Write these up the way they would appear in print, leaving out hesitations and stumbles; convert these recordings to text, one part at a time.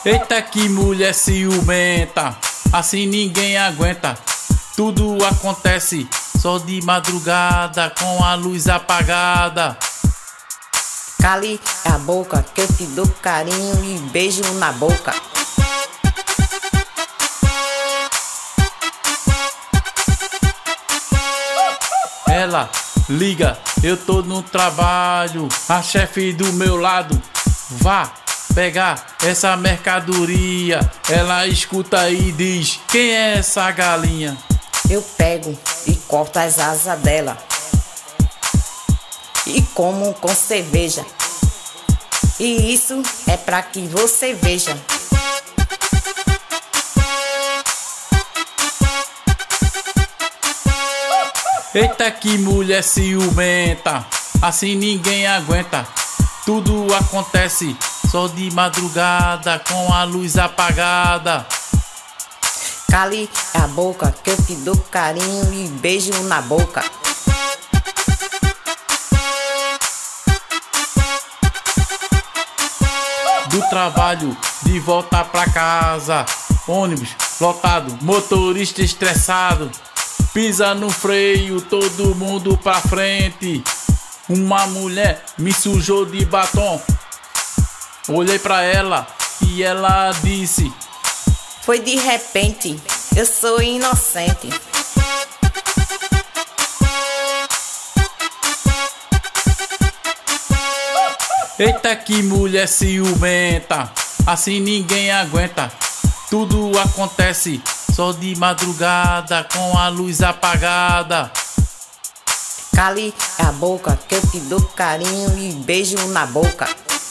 Eita que mulher ciumenta, assim ninguém aguenta. Tudo acontece só de madrugada, com a luz apagada. Cale a boca que eu te dou carinho e beijo na boca. Ela liga, eu tô no trabalho, a chefe do meu lado, vá pegar essa mercadoria. Ela escuta e diz: quem é essa galinha? Eu pego e corto as asas dela e como com cerveja. E isso é pra que você veja. Eita que mulher ciumenta, assim ninguém aguenta. Tudo acontece só de madrugada, com a luz apagada. Cale a boca que eu te dou carinho e beijo na boca. Do trabalho, de volta pra casa, ônibus lotado, motorista estressado, pisa no freio, todo mundo pra frente. Uma mulher me sujou de batom. Olhei pra ela e ela disse: foi de repente, eu sou inocente. Eita que mulher ciumenta, assim ninguém aguenta. Tudo acontece só de madrugada, com a luz apagada. Cale a boca que eu te dou carinho e beijo na boca.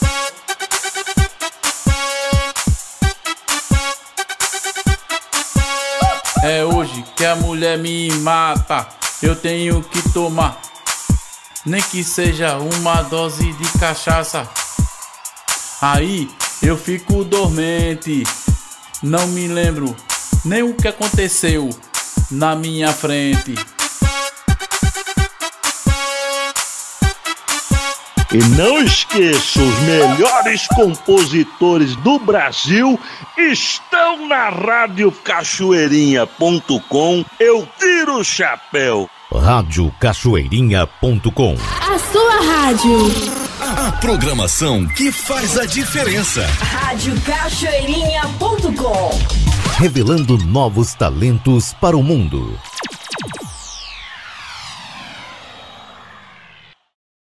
É hoje que a mulher me mata, eu tenho que tomar, nem que seja uma dose de cachaça. Aí eu fico dormente, não me lembro nem o que aconteceu na minha frente. E não esqueça, os melhores compositores do Brasil estão na radiocachoeirinha.com. Eu tiro o chapéu. radiocachoeirinha.com, a sua rádio. a programação que faz a diferença. radiocachoeirinha.com, revelando novos talentos para o mundo.